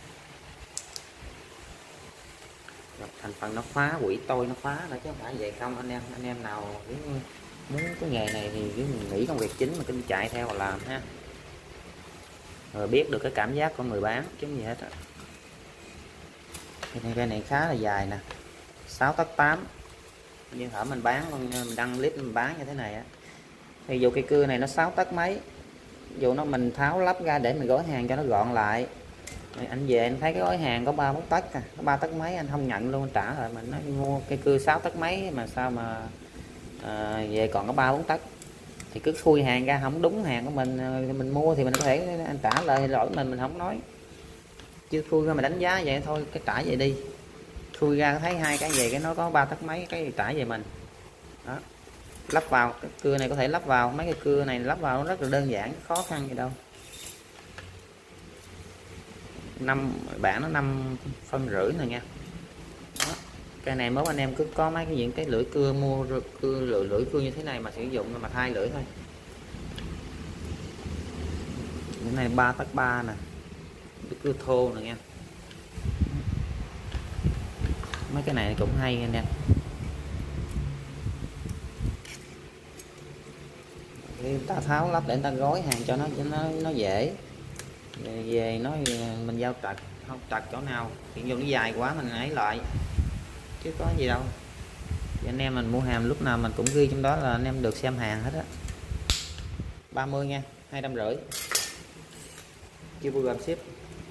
Thành phần nó phá, quỷ tôi nó phá nữa chứ không phải vậy không anh em nào muốn cái nghề này thì cứ nghĩ công việc chính mà cứ chạy theo mà làm ha, rồi biết được cái cảm giác của người bán chứ gì hết á. Cây này khá là dài nè, 6 tấc 8, nhưng hở mình bán mình đăng clip mình bán như thế này á, ví dụ cây cưa này nó 6 tấc mấy, ví dụ mình tháo lắp ra để mình gói hàng cho nó gọn lại, anh về anh thấy cái gói hàng có 3-4 tấc à, có 3 tấc mấy anh không nhận luôn, anh trả lại mình nói mua cây cưa 6 tấc mấy mà sao mà về còn có 3-4 tấc, thì cứ khui hàng ra không đúng hàng của mình mua thì mình có thể anh trả lời lỗi mình không nói, chứ khui ra mà đánh giá vậy thôi cái trả về đi, khui ra thấy hai cái về cái nó có 3 tấc mấy cái trả về mình đó. Lắp vào cái cưa này có thể lắp vào, mấy cái cưa này lắp vào nó rất là đơn giản, khó khăn gì đâu. Bản nó 5,5 phân này nha đó. Cái này mới anh em cứ có mấy cái những cái lưỡi cưa, mua lưỡi cưa như thế này mà sử dụng mà thay lưỡi thôi. Cái này 3 tấc 3 nè, lưỡi cưa thô nè nha, mấy cái này cũng hay anh em. Người ta tháo lắp để người ta gói hàng cho nó dễ, về nói mình giao trật không trật chỗ nào thì dùng nó dài quá mình ấy lại chứ có gì đâu. Thì anh em mình mua hàng lúc nào mình cũng ghi trong đó là anh em được xem hàng hết á. 30 nha, 250 chưa bao gồm ship,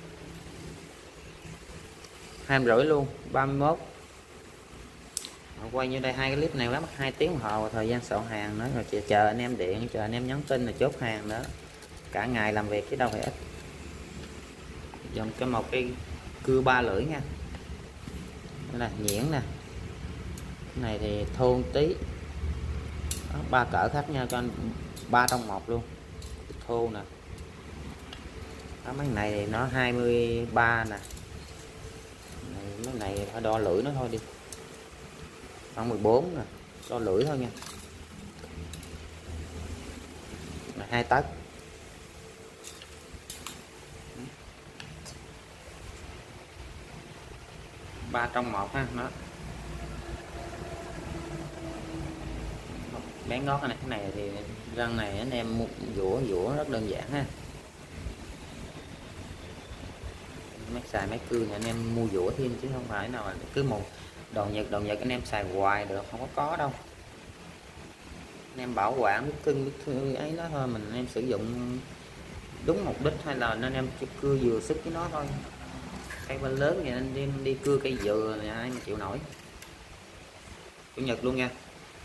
250 luôn, 31. Quay như đây hai cái clip này quá mất 2 tiếng đồng hồ, thời gian soạn hàng nữa, rồi chờ anh em điện, chờ anh em nhắn tin là chốt hàng nữa, cả ngày làm việc chứ đâu phải ít. Dùng cái một cái cưa 3 lưỡi nha, đây là nhuyễn nè, cái này thì thô tí đó, 3 cỡ khác nhau cho anh, 3 trong 1 luôn, thô nè đó. Mấy này thì nó 23 nè, mấy này phải đo lưỡi nó thôi đi, khoảng 14 nè, đo lưỡi thôi nha, 2 tấc. Ba trong 1 ha, nó bán ngót này, cái này thì răng này anh em vũa rất đơn giản ha, mấy xài máy cưa này anh em mua vũa thêm chứ không phải nào cứ một đồ Nhật anh em xài hoài được, không có đâu. Anh em bảo quản biết cưng biết thương ấy nó thôi, mình anh em sử dụng đúng mục đích hay là anh em chỉ cưa vừa sức với nó thôi. Cây bên lớn thì anh em đi cưa cây dừa này ai mà chịu nổi. Chủ nhật luôn nha,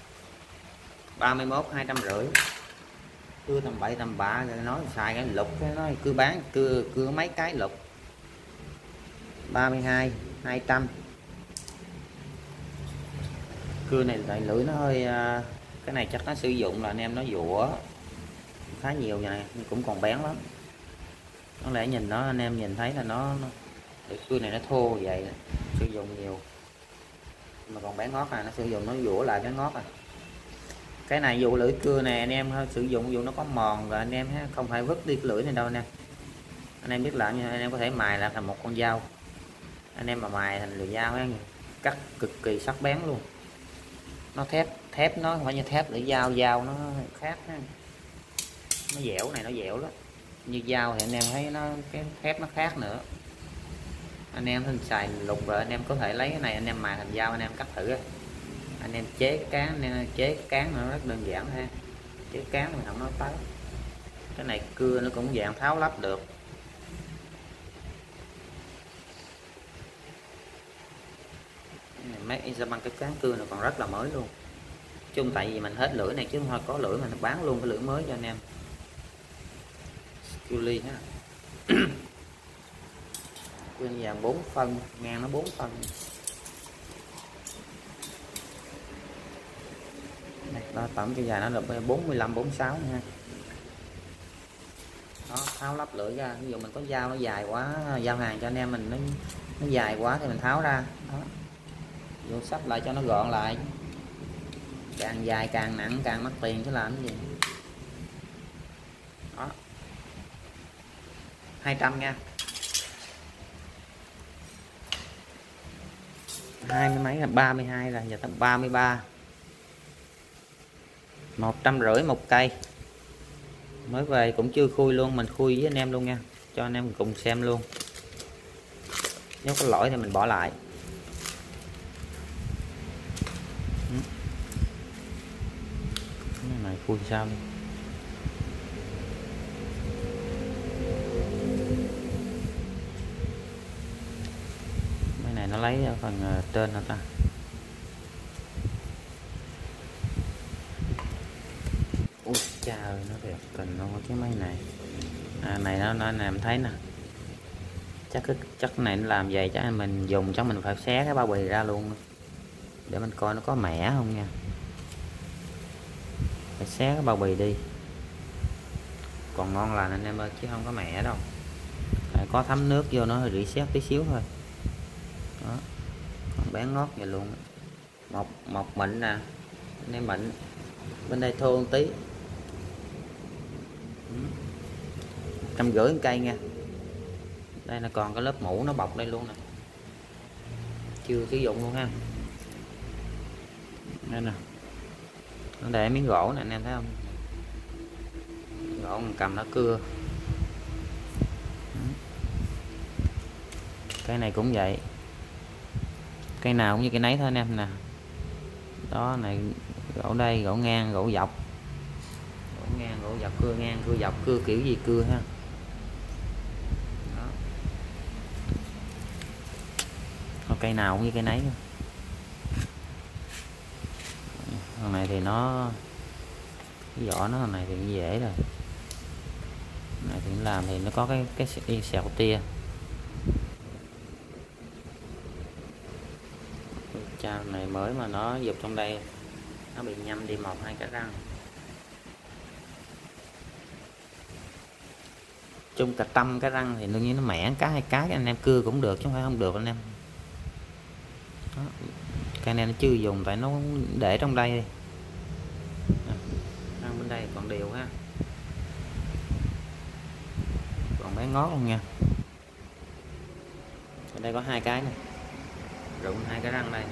31 250, cưa tầm bậy tầm bạ rồi nói xài cái lục cái nói cưa bán cưa mấy cái lục. 32 200, cưa này lại lưỡi nó hơi cái này chắc nó sử dụng là anh em nó vũa khá nhiều này cũng còn bén lắm, có lẽ nhìn nó anh em nhìn thấy là nó cưa này nó thô vậy sử dụng nhiều mà còn bán ngót này nó sử dụng nó vũa lại cái ngót à. Cái này dụ lưỡi cưa này anh em sử dụng dù nó có mòn rồi anh em không phải vứt đi cái lưỡi này đâu anh em biết làm như anh em có thể mài lại thành một con dao, anh em mà mài thành lưỡi dao ấy, cắt cực kỳ sắc bén luôn, nó thép nó không phải như thép lưỡi dao nó khác ha. Nó dẻo này nó dẻo lắm, như dao thì anh em thấy nó cái thép nó khác nữa. Anh em thích xài lục rồi anh em có thể lấy cái này anh em mài thành dao anh em cắt thử, anh em chế cán nó rất đơn giản ha, chế cán mình không nói tới. Cái này cưa nó cũng dạng tháo lắp được. Mấy Isaman cái cán cưa này còn rất là mới luôn, chung tại vì mình hết lưỡi này chứ không thôi có lưỡi mình bán luôn cái lưỡi mới cho anh em. Skilly ha. Nguyên vàng 4 phân, ngang nó 4 phân. Đây, đó, tổng chiều dài nó được 45 46 nha. Đó, tháo lắp lưỡi ra, ví dụ mình có dao nó dài quá, giao hàng cho anh em mình nó dài quá thì mình tháo ra. Đó, vô sắp lại cho nó gọn lại, càng dài càng nặng càng mất tiền chứ làm cái gì. Đó, 200 nha, 20 mấy là 32 rồi, giờ tầm 33, 150 một cây. Mới về cũng chưa khui luôn, mình khui với anh em luôn nha, cho anh em cùng xem luôn. Nếu có lỗi thì mình bỏ lại. Cái này khui sao đi. Cái này nó lấy ở phần trên hả ta? Ui cha ơi, nó đẹp tình luôn cái máy này. Này nó làm thấy nè, chắc này nó làm vậy chắc mình dùng chắc mình phải xé cái bao bì ra luôn để mình coi nó có mẻ không nha. Phải xé cái bao bì đi, còn ngon lành anh em ơi, chứ không có mẻ đâu. Phải có thấm nước vô nó hơi rỉ sét tí xíu thôi. Đó, còn bán ngót vậy luôn. Một mịn nè anh em, mịn bên đây thô một tí, 150 cây nha. Đây là còn cái lớp mũ nó bọc đây luôn nè, chưa sử dụng luôn ha. Đây nè, nó để miếng gỗ nè anh em thấy không, gỗ mình cầm nó cưa. Cái này cũng vậy, cây nào cũng như cái nấy thôi anh em nè. Đó này, gỗ đây, gỗ ngang, gỗ dọc, gỗ ngang, gỗ dọc, cưa ngang, cưa dọc, cưa kiểu gì cưa ha. Đó, cây nào cũng như cây nấy. Con này thì nó, cái vỏ nó này thì dễ rồi, này thì làm thì nó có cái sẹo tia. Chao này mới mà nó dục trong đây nó bị nhâm đi 1-2 cái răng. Chung cả 100 cái răng thì đương nhiên nó mẻ cái 2 cái anh em cưa cũng được chứ không phải không được anh em. Đó, cái này nó chưa dùng tại nó để trong đây đi. Răng bên đây còn đều ha, còn bé ngót luôn nha. Ở đây có 2 cái này, rụng 2 cái răng đây.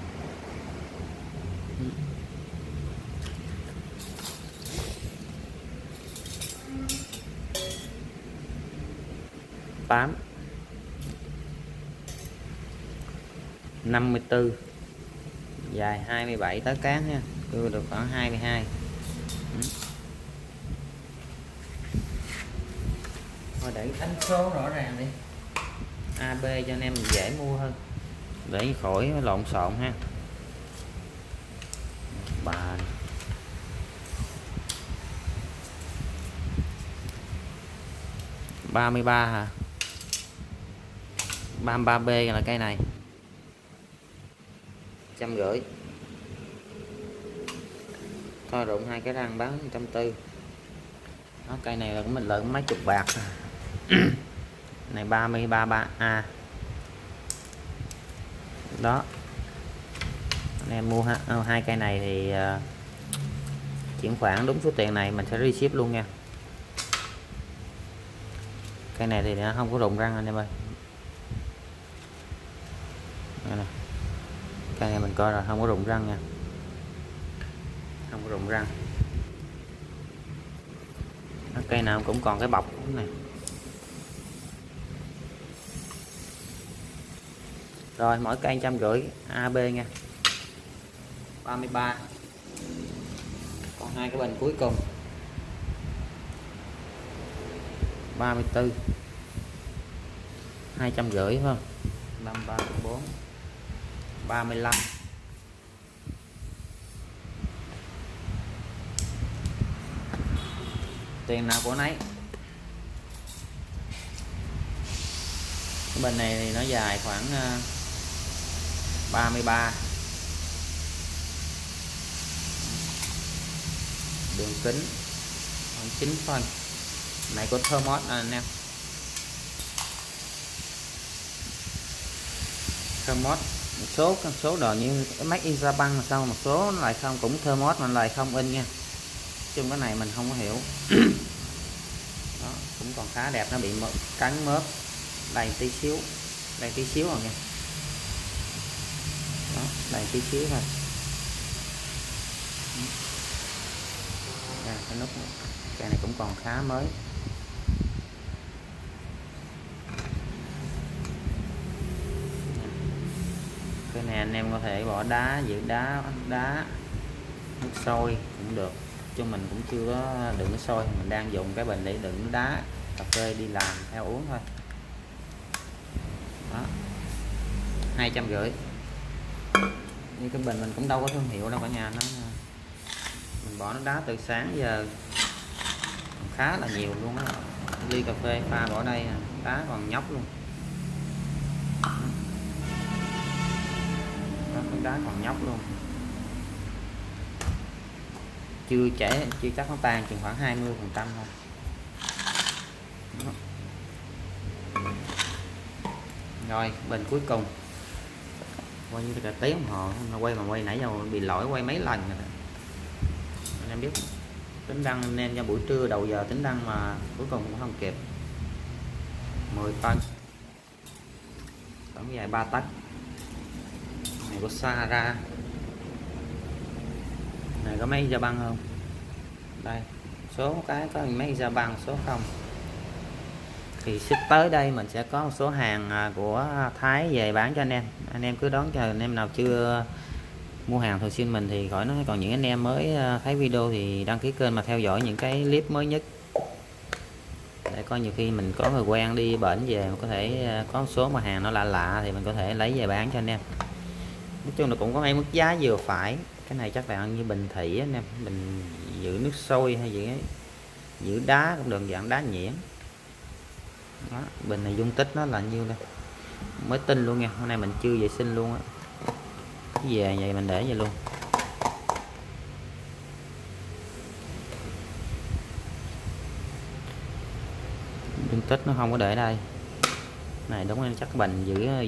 Tám 54, dài 27 tới cán nha, cưa được khoảng 22. Thôi để đánh số rõ ràng đi, AB cho anh em mình dễ mua hơn, để khỏi lộn xộn ha. Bà 33 hả, 33B là cây này 150. Thôi rụng 2 cái răng bán 140. Đó, cây này là của mình lợi mấy chục bạc. Này 33A. Đó, anh em mua hai cây này thì chuyển khoản đúng số tiền này mình sẽ ship luôn nha. Cây này thì nó không có rụng răng anh em ơi. Đây nè, cây này mình coi rồi không có rụng răng nha, không có rụng răng. Cây nào cũng còn cái bọc này. Rồi mỗi cây 150 AB nha. 33. Còn 2 cái bình cuối cùng 34, 250 phải không? 53, 4, 35. Tiền nào của nấy. Bên này thì nó dài khoảng 33, đường kính khoảng 9 phân. Này có thermos anh em, thermos. Một số đồ như Made in Japan mà sao một số lại không, cũng thermos mà lại không in nha. Chung cái này mình không có hiểu. Đó, cũng còn khá đẹp, nó bị cắn mớp đây tí xíu, đây tí xíu rồi nha. Đó, đây tí xíu thôi. Cái nút này. Cái này cũng còn khá mới. Cái này anh em có thể bỏ đá, giữ đá, nước sôi cũng được. Chứ mình cũng chưa có đựng nước sôi, mình đang dùng cái bình để đựng đá cà phê đi làm theo uống thôi. Đó, 250. Như cái bình mình cũng đâu có thương hiệu đâu cả nhà, nó mình bỏ nó đá từ sáng giờ khá là nhiều luôn á. Ly cà phê pha bỏ đây đá còn nhóc luôn. Đó, đá còn nhóc luôn, chưa chắc nó tan chừng khoảng 20% thôi. Đó. Rồi bình cuối cùng quay như cả tiếng đồng hồ nó quay, mà quay nãy giờ bị lỗi quay mấy lần rồi. Anh em biết tính đăng anh em cho buổi trưa đầu giờ tính đăng mà cuối cùng cũng không kịp. 10 phân, tổng dài 3 tấc. Này có xa ra, này có mấy da băng không? Đây số cái có mấy da băng, số không. Thì sắp tới đây mình sẽ có một số hàng của Thái về bán cho anh em cứ đón chờ. Anh em nào chưa mua hàng thường xuyên mình thì khỏi nói, còn những anh em mới thấy video thì đăng ký kênh mà theo dõi những cái clip mới nhất, để coi nhiều khi mình có người quen đi bển về mà có thể có một số mà hàng nó lạ thì mình có thể lấy về bán cho anh em. Nói chung là cũng có mấy mức giá vừa phải. Cái này chắc là như bình thủy anh em, bình giữ nước sôi hay gì ấy, giữ đá cũng được, dạng đá nhuyễn. Đó, bình này dung tích nó là nhiêu đây, mới tinh luôn nha, hôm nay mình chưa vệ sinh luôn á. Về vậy mình để vậy luôn. Dung tích nó không có để đây. Này đúng là chắc bình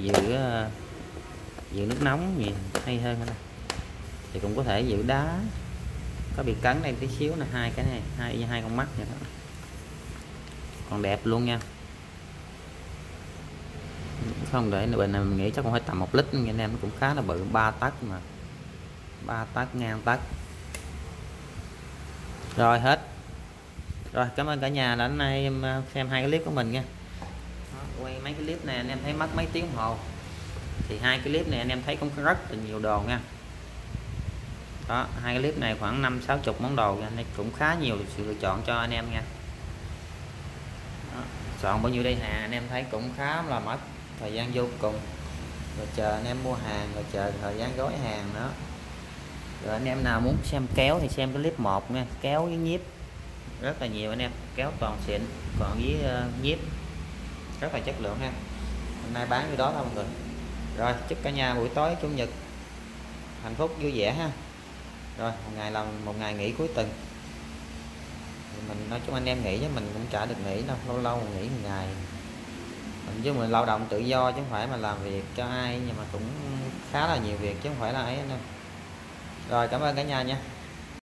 giữ nước nóng gì hay hơn đây. Thì cũng có thể giữ đá, có bị cắn đây tí xíu nè, hai cái này, hai con mắt vậy đó. Còn đẹp luôn nha. Không để bình này mình nghĩ chắc cũng phải tầm 1 lít nha anh em, nó cũng khá là bự, 3 tấc mà, 3 tấc ngang tấc. Rồi hết. Rồi cảm ơn cả nhà đã hôm nay em xem hai cái clip của mình nha. Đó, quay mấy cái clip này anh em thấy mất mấy tiếng đồng hồ, thì hai cái clip này anh em thấy cũng rất là nhiều đồ nha. Đó, hai cái clip này khoảng 50-60 món đồ nha, nên cũng khá nhiều sự lựa chọn cho anh em nha. Đó, chọn bao nhiêu đây hàng anh em thấy cũng khá là mất thời gian vô cùng, rồi chờ anh em mua hàng, rồi chờ thời gian gói hàng nữa. Rồi anh em nào muốn xem kéo thì xem cái clip 1 nha, kéo với nhíp rất là nhiều anh em, kéo toàn xịn, còn với nhíp rất là chất lượng ha. Hôm nay bán cái đó thôi mọi người. Rồi chúc cả nhà buổi tối chủ nhật hạnh phúc vui vẻ ha. Rồi một ngày làm một ngày nghỉ cuối tuần thì mình nói chung anh em nghỉ chứ mình cũng chả được nghỉ đâu, lâu lâu nghỉ một ngày mình, chứ mình lao động tự do chứ không phải mà làm việc cho ai, nhưng mà cũng khá là nhiều việc chứ không phải là ấy anh em. Rồi cảm ơn cả nhà nha.